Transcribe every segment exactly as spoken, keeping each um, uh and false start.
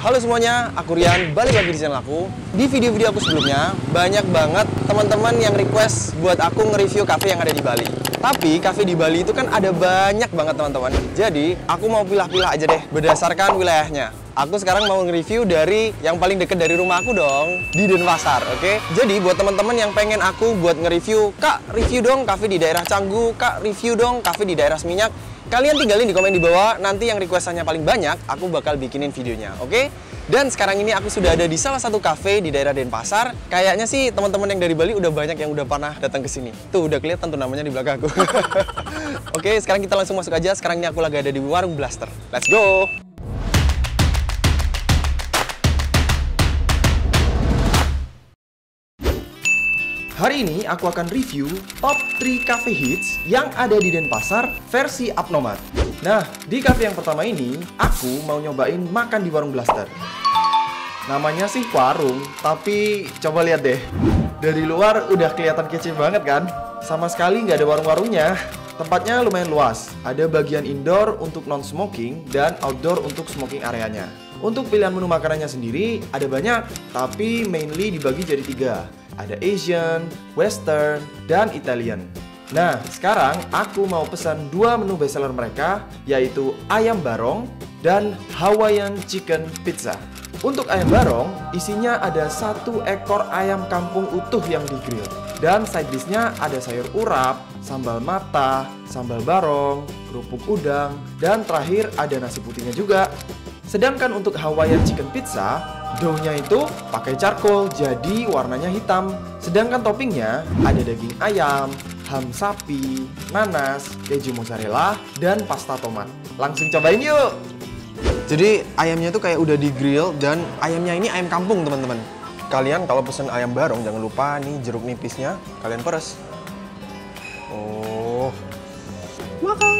Halo semuanya, aku Rian, balik lagi di channel aku. Di video-video aku sebelumnya, banyak banget teman-teman yang request buat aku nge-review cafe yang ada di Bali. Tapi cafe di Bali itu kan ada banyak banget teman-teman. Jadi, aku mau pilah-pilah aja deh, berdasarkan wilayahnya. Aku sekarang mau nge-review dari yang paling deket dari rumah aku dong, di Denpasar, oke? Okay? Jadi, buat teman-teman yang pengen aku buat nge-review, Kak, review dong cafe di daerah Canggu, Kak, review dong cafe di daerah Seminyak. Kalian tinggalin di komen di bawah, nanti yang requestannya paling banyak, aku bakal bikinin videonya, oke? Okay? Dan sekarang ini aku sudah ada di salah satu cafe di daerah Denpasar. Kayaknya sih teman-teman yang dari Bali udah banyak yang udah pernah datang ke sini. Tuh, udah kelihatan tuh namanya di belakang aku. Oke, okay, sekarang kita langsung masuk aja. Sekarang ini aku lagi ada di Warung Blaster. Let's go! Hari ini aku akan review top tiga cafe hits yang ada di Denpasar versi Abnomad. Nah, di cafe yang pertama ini, aku mau nyobain makan di Warung Blaster. Namanya sih warung, tapi coba lihat deh. Dari luar udah kelihatan kece banget kan? Sama sekali nggak ada warung-warungnya. Tempatnya lumayan luas, ada bagian indoor untuk non-smoking dan outdoor untuk smoking areanya. Untuk pilihan menu makanannya sendiri, ada banyak, tapi mainly dibagi jadi tiga. Ada Asian, Western, dan Italian. Nah, sekarang aku mau pesan dua menu bestseller mereka, yaitu ayam barong dan Hawaiian chicken pizza. Untuk ayam barong, isinya ada satu ekor ayam kampung utuh yang di-grill. Dan side dish-nya ada sayur urap, sambal mata, sambal barong, kerupuk udang, dan terakhir ada nasi putihnya juga. Sedangkan untuk Hawaiian chicken pizza, dough-nya itu pakai charcoal, jadi warnanya hitam. Sedangkan toppingnya ada daging ayam, ham sapi, nanas, keju mozzarella, dan pasta tomat. Langsung cobain yuk! Jadi ayamnya itu kayak udah di-grill dan ayamnya ini ayam kampung teman-teman. Kalian kalau pesen ayam barong jangan lupa nih jeruk nipisnya kalian peres. Oh, makan.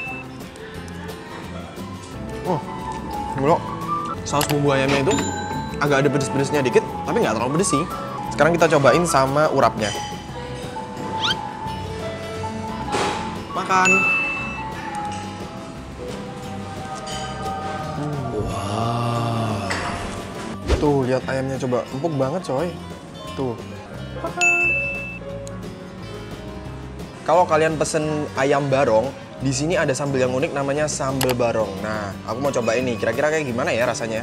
Oh, bro, saus bumbu ayamnya itu agak ada pedes-pedesnya dikit, tapi nggak terlalu pedes sih. Sekarang kita cobain sama urapnya. Makan. Hmm. Wow. Tuh, lihat ayamnya coba, empuk banget coy. Tuh. Kalau kalian pesen ayam barong, di sini ada sambal yang unik namanya sambal barong. Nah, aku mau coba ini. Kira-kira kayak gimana ya rasanya?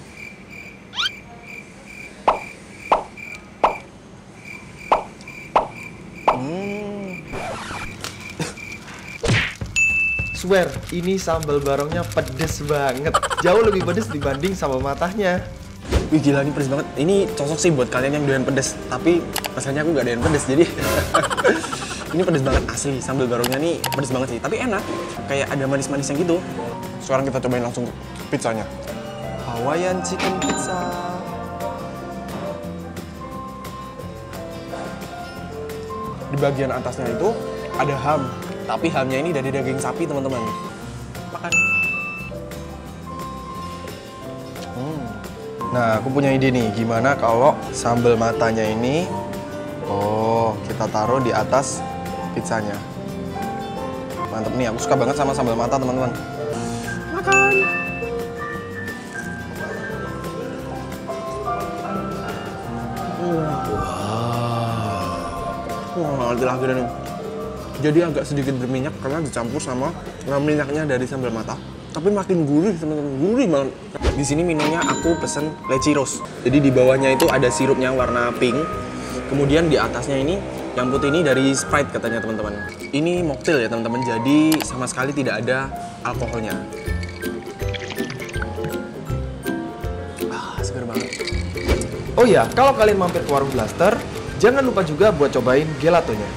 Hmm. Swear, ini sambal barongnya pedes banget. Jauh lebih pedes dibanding sambal matahnya. Wih gila, ini pedes banget. Ini cocok sih buat kalian yang doyan pedes. Tapi masalahnya aku nggak doyan pedes, jadi ini pedes banget asli. Sambal barongnya nih pedes banget sih, tapi enak. Kayak ada manis-manisnya gitu. Sekarang kita cobain langsung pizzanya. Hawaiian chicken pizza. Di bagian atasnya itu ada ham, tapi hamnya ini dari daging sapi teman-teman. Makan. Hmm. Nah, aku punya ide nih. Gimana kalau sambal matanya ini, oh, kita taruh di atas pizzanya. Mantep nih, aku suka banget sama sambal mata teman-teman. Makan. Wow. Wah, lagi nih. Jadi agak sedikit berminyak karena dicampur sama minyaknya dari sambal mata. Tapi makin gurih teman-teman, gurih banget. Di sini menunya aku pesen leci rose. Jadi di bawahnya itu ada sirupnya warna pink. Kemudian di atasnya ini yang putih ini dari Sprite katanya teman-teman. Ini mocktail ya teman-teman, jadi sama sekali tidak ada alkoholnya. Ah, segar banget. Oh ya, kalau kalian mampir ke Warung Blaster, jangan lupa juga buat cobain gelatonya.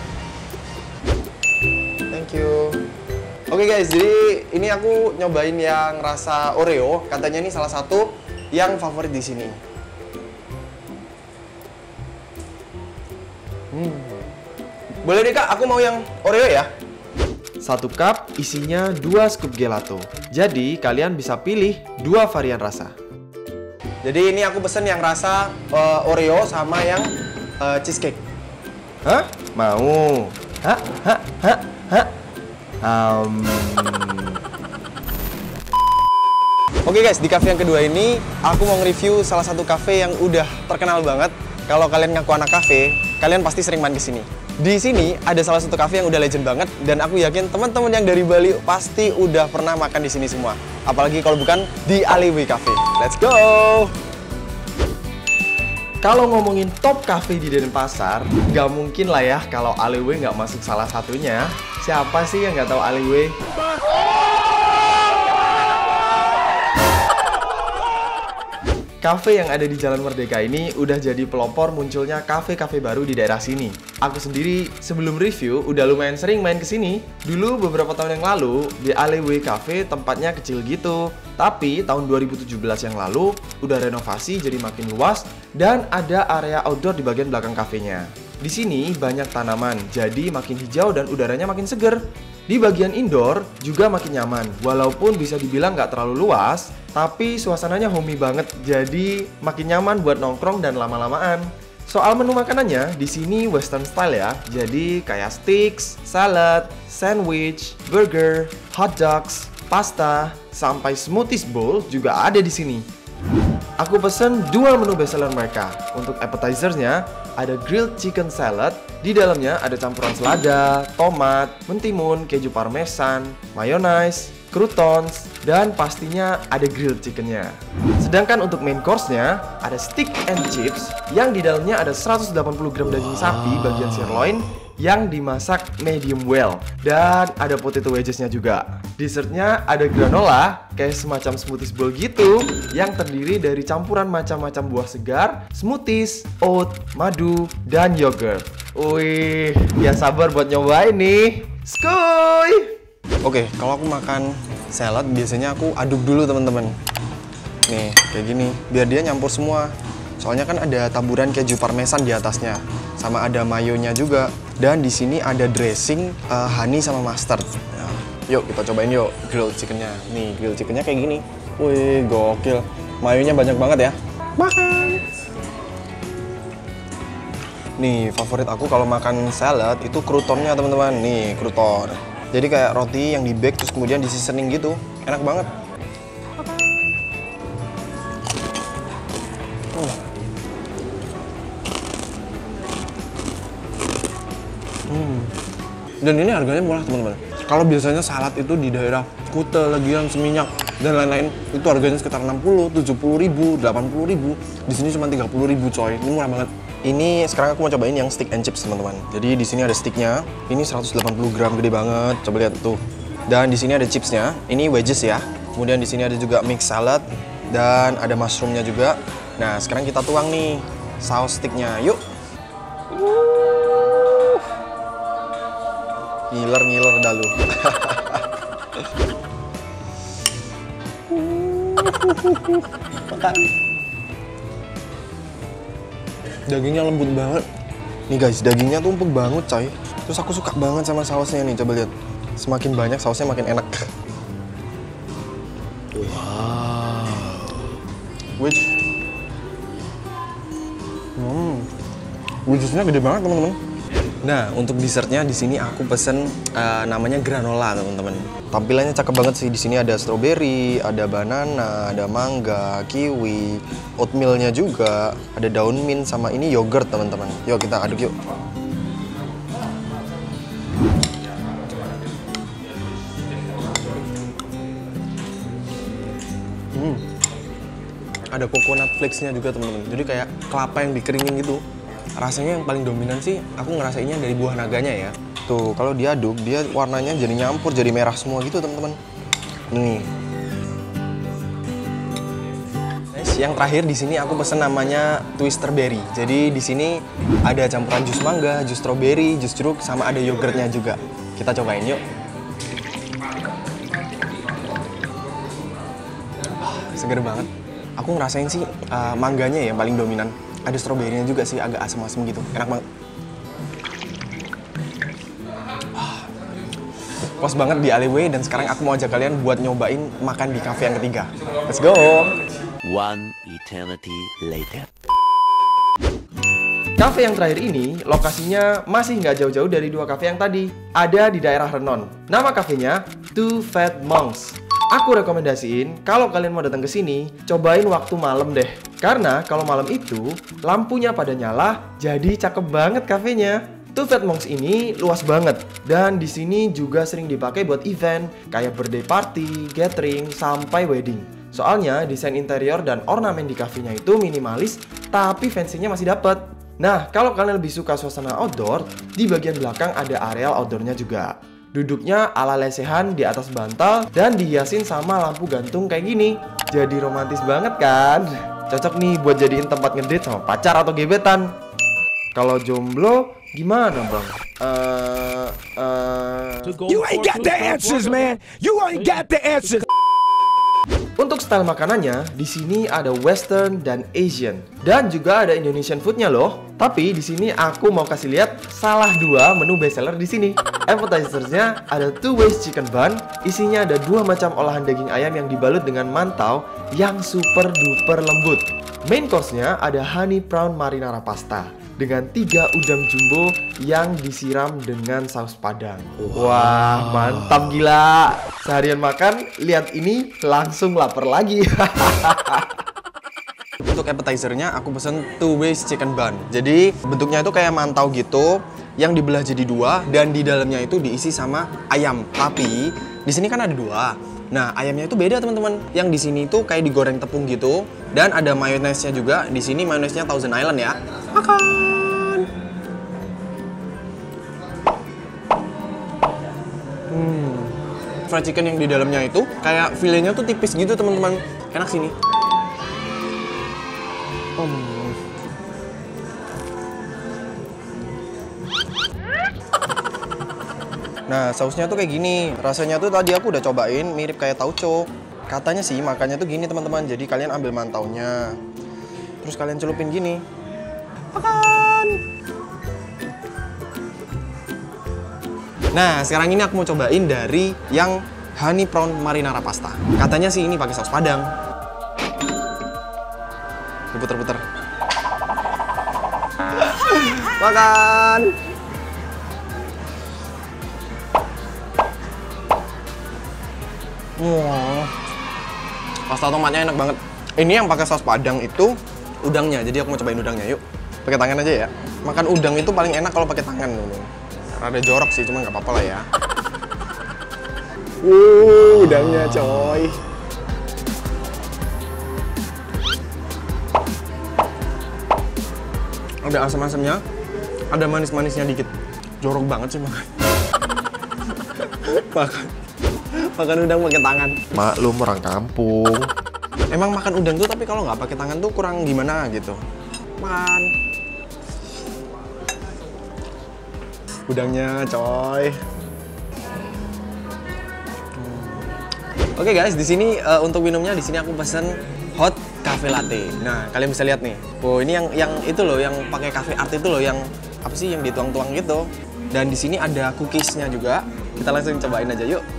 Thank you. Oke okay guys, jadi ini aku nyobain yang rasa Oreo. Katanya ini salah satu yang favorit di sini. Hmm. Boleh deh kak, aku mau yang Oreo ya. Satu cup isinya dua scoop gelato. Jadi kalian bisa pilih dua varian rasa. Jadi ini aku pesen yang rasa uh, Oreo sama yang uh, cheesecake. Hah? Mau? Hah? Hah? Hah? Hah? Um... Oke guys, di cafe yang kedua ini aku mau nge-review salah satu cafe yang udah terkenal banget. Kalau kalian ngaku anak cafe, kalian pasti sering main ke sini. Di sini ada salah satu cafe yang udah legend banget dan aku yakin teman-teman yang dari Bali pasti udah pernah makan di sini semua. Apalagi kalau bukan di Alleyway Cafe. Let's go. Kalau ngomongin top cafe di Denpasar, nggak mungkin lah ya kalau Alleyway nggak masuk salah satunya. Siapa sih yang nggak tahu Alleyway? Cafe yang ada di Jalan Merdeka ini udah jadi pelopor munculnya kafe-kafe baru di daerah sini. Aku sendiri sebelum review udah lumayan sering main ke sini. Dulu beberapa tahun yang lalu di Alleyway Cafe tempatnya kecil gitu. Tapi tahun dua ribu tujuh belas yang lalu udah renovasi jadi makin luas dan ada area outdoor di bagian belakang kafenya. Di sini banyak tanaman, jadi makin hijau dan udaranya makin seger. Di bagian indoor juga makin nyaman, walaupun bisa dibilang nggak terlalu luas, tapi suasananya homey banget, jadi makin nyaman buat nongkrong dan lama-lamaan. Soal menu makanannya, di sini western style ya, jadi kayak steaks, salad, sandwich, burger, hot dogs, pasta, sampai smoothies bowl juga ada di sini. Aku pesen dua menu bestseller mereka. Untuk appetizernya ada grilled chicken salad. Di dalamnya ada campuran selada, tomat, mentimun, keju parmesan, mayonnaise, croutons, dan pastinya ada grilled chickennya. Sedangkan untuk main course-nya ada steak and chips yang di dalamnya ada seratus delapan puluh gram daging sapi bagian sirloin yang dimasak medium well, dan ada potato wedges-nya juga. Dessertnya ada granola, kayak semacam smoothies bowl gitu, yang terdiri dari campuran macam-macam buah segar, smoothies, oat, madu, dan yogurt. Wih, ya sabar buat nyobain nih. Skuy! Oke, kalau aku makan salad biasanya aku aduk dulu teman-teman. Nih, kayak gini, biar dia nyampur semua. Soalnya kan ada taburan keju parmesan di atasnya, sama ada mayonya juga. Dan di sini ada dressing uh, honey sama mustard. Nah, yuk kita cobain yuk grilled chickennya. Nih grilled chickennya kayak gini. Wih gokil. Mayonya banyak banget ya. Makan. Nih favorit aku kalau makan salad itu croutonnya teman-teman. Nih crouton. Jadi kayak roti yang di bake terus kemudian di seasoning gitu. Enak banget. Hmm. Dan ini harganya murah teman-teman. Kalau biasanya salad itu di daerah Kuta, Legian, Seminyak dan lain-lain itu harganya sekitar enam puluh, tujuh puluh ribu, delapan puluh ribu. Di sini cuma tiga puluh ribu coy. Ini murah banget. Ini sekarang aku mau cobain yang steak and chips teman-teman. Jadi di sini ada steaknya. Ini seratus delapan puluh gram, gede banget. Coba lihat tuh. Dan di sini ada chipsnya. Ini wedges ya. Kemudian di sini ada juga mix salad dan ada mushroomnya juga. Nah sekarang kita tuang nih saus steaknya. Yuk. Ngiler-ngiler dah lu. Makan. Dagingnya lembut banget. Nih guys, dagingnya tuh empuk banget coy. Terus aku suka banget sama sausnya nih, coba lihat. Semakin banyak sausnya makin enak. Wow. Which Hmm. Wedgesnya gede banget teman-teman. Nah, untuk dessertnya di sini aku pesen uh, namanya granola, teman-teman. Tampilannya cakep banget sih. Di sini ada strawberry, ada banana, ada mangga, kiwi, oatmeal-nya juga, ada daun mint sama ini yogurt, teman-teman. Yuk kita aduk yuk. Hmm. Ada coconut flakes-nya juga, teman-teman. Jadi kayak kelapa yang dikeringin gitu. Rasanya yang paling dominan sih aku ngerasainnya dari buah naganya ya. Tuh, kalau diaduk dia warnanya jadi nyampur, jadi merah semua gitu, teman-teman. Nih. Guys, yang terakhir di sini aku pesen namanya twister berry. Jadi di sini ada campuran jus mangga, jus strawberry, jus jeruk sama ada yogurtnya juga. Kita cobain yuk. Ah, seger banget. Aku ngerasain sih uh, mangganya ya paling dominan. Ada stroberinya juga sih, agak asem-asem gitu. Enak banget. Puas banget di Alleyway dan sekarang aku mau ajak kalian buat nyobain makan di cafe yang ketiga. Let's go! One eternity later. Cafe yang terakhir ini lokasinya masih nggak jauh-jauh dari dua cafe yang tadi. Ada di daerah Renon. Nama kafenya Two Fat Monks. Aku rekomendasiin kalau kalian mau datang ke sini, cobain waktu malam deh. Karena kalau malam itu lampunya pada nyala, jadi cakep banget kafenya. Two Fat Monks ini luas banget dan di sini juga sering dipakai buat event kayak birthday party, gathering, sampai wedding. Soalnya desain interior dan ornamen di kafenya itu minimalis, tapi fancy-nya masih dapet. Nah, kalau kalian lebih suka suasana outdoor, di bagian belakang ada areal outdoornya juga. Duduknya ala lesehan di atas bantal dan dihiasin sama lampu gantung kayak gini. Jadi romantis banget kan? Cocok nih buat jadiin tempat ngedate sama pacar atau gebetan. Kalau jomblo gimana bang? Uh, uh... You ain't got the answers, man. You ain't got the answers. Untuk style makanannya, di sini ada Western dan Asian, dan juga ada Indonesian foodnya loh. Tapi di sini aku mau kasih lihat salah dua menu bestseller di sini. Appetizers-nya ada two ways chicken bun, isinya ada dua macam olahan daging ayam yang dibalut dengan mantau yang super duper lembut. Main course-nya ada honey prawn marinara pasta dengan tiga udang jumbo yang disiram dengan saus padang. Wah, mantap gila. Seharian makan, lihat ini langsung lapar lagi. Untuk appetizer-nya aku pesen two ways chicken bun. Jadi bentuknya itu kayak mantau gitu, yang dibelah jadi dua dan di dalamnya itu diisi sama ayam. Tapi di sini kan ada dua. Nah, ayamnya itu beda teman-teman. Yang di sini itu kayak digoreng tepung gitu dan ada mayonesnya juga. Di sini mayonesnya Thousand Island ya. Makan. Hmm. Fried chicken yang di dalamnya itu kayak filenya tuh tipis gitu teman-teman. Enak sini. Hmm. Nah, sausnya tuh kayak gini. Rasanya tuh tadi aku udah cobain, mirip kayak tauco. Katanya sih makannya tuh gini teman-teman. Jadi kalian ambil mantaunya, terus kalian celupin gini. Makan. Nah, sekarang ini aku mau cobain dari yang honey prawn marinara pasta. Katanya sih ini pakai saus padang. Diputer-puter. Makan. Wah, pasta tomatnya enak banget. Ini yang pakai saus padang itu udangnya. Jadi aku mau cobain udangnya. Yuk, pakai tangan aja ya. Makan udang itu paling enak kalau pakai tangan dulu. Rada jorok sih, cuma nggak apa-apa lah ya. Uh, udangnya coy. Ada asam-asamnya, ada manis-manisnya dikit. Jorok banget sih makan. Makan. Makan udang pakai tangan. Maklum orang kampung. Emang makan udang tuh tapi kalau nggak pakai tangan tuh kurang gimana gitu. Makan. Udangnya coy. Hmm. Oke guys, di sini uh, untuk minumnya di sini aku pesen hot cafe latte. Nah, kalian bisa lihat nih. Oh, ini yang yang itu loh, yang pakai cafe art itu loh, yang apa sih yang dituang-tuang gitu. Dan di sini ada cookiesnya juga. Kita langsung cobain aja yuk.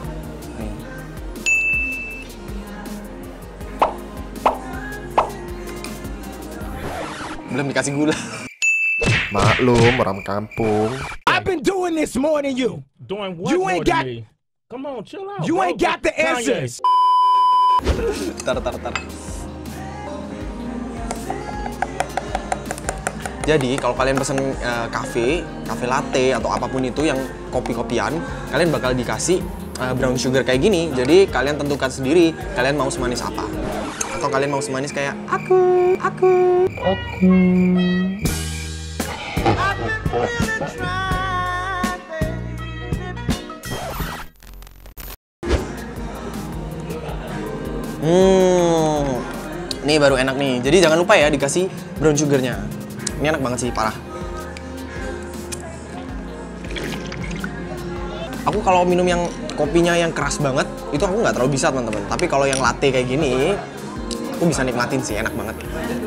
Belum dikasih gula. Maklum orang kampung. I've been doing this more than you. Doing what You more ain't than got- me? Come on, chill out. You bro. ain't got the Kanye. answers. Tar, tar, tar. Jadi kalau kalian pesen uh, cafe, cafe latte atau apapun itu yang kopi-kopian, kalian bakal dikasih uh, brown sugar kayak gini. Jadi kalian tentukan sendiri kalian mau semanis apa. Atau kalian mau semanis kayak aku, aku, aku. Hmm, ini baru enak nih. Jadi jangan lupa ya dikasih brown sugarnya. Ini enak banget sih, parah. Aku kalau minum yang kopinya yang keras banget, itu aku nggak terlalu bisa teman-teman. Tapi kalau yang latte kayak gini, aku bisa nikmatin sih, enak banget.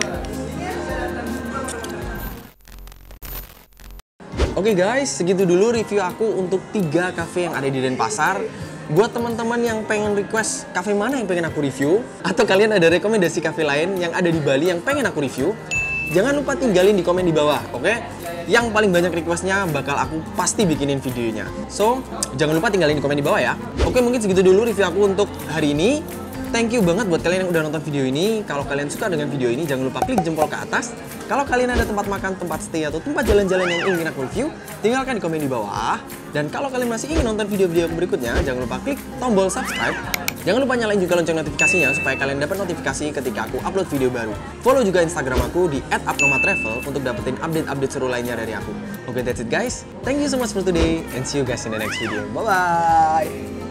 Oke guys, segitu dulu review aku untuk tiga cafe yang ada di Denpasar. Buat teman-teman yang pengen request cafe mana yang pengen aku review, atau kalian ada rekomendasi cafe lain yang ada di Bali yang pengen aku review, jangan lupa tinggalin di komen di bawah, oke? Okay? Yang paling banyak requestnya bakal aku pasti bikinin videonya. So, jangan lupa tinggalin di komen di bawah ya. Oke, mungkin segitu dulu review aku untuk hari ini. Thank you banget buat kalian yang udah nonton video ini. Kalau kalian suka dengan video ini, jangan lupa klik jempol ke atas. Kalau kalian ada tempat makan, tempat stay, atau tempat jalan-jalan yang ingin aku review, tinggalkan di komen di bawah. Dan kalau kalian masih ingin nonton video-video berikutnya, jangan lupa klik tombol subscribe. Jangan lupa nyalain juga lonceng notifikasinya supaya kalian dapat notifikasi ketika aku upload video baru. Follow juga Instagram aku di et apnomatravel untuk dapetin update-update seru lainnya dari aku. Oke, that's it guys. Thank you so much for today and see you guys in the next video. Bye-bye.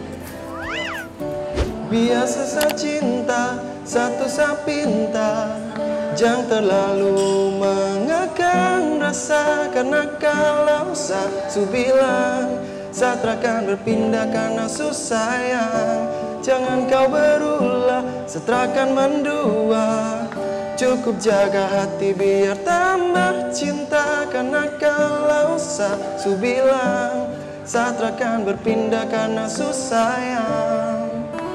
Biasa sa cinta, satu sa pinta. Jangan terlalu mengekang rasa, karena kalau sa su bilang Satra akan berpindah karena su sayang. Jangan kau berulah, Satra akan mendua. Cukup jaga hati biar tambah cinta, karena kalau sa su bilang Satra akan berpindah karena su sayang.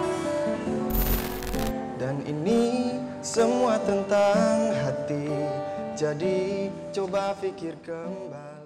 Dan ini semua tentang hati, jadi coba pikir kembali.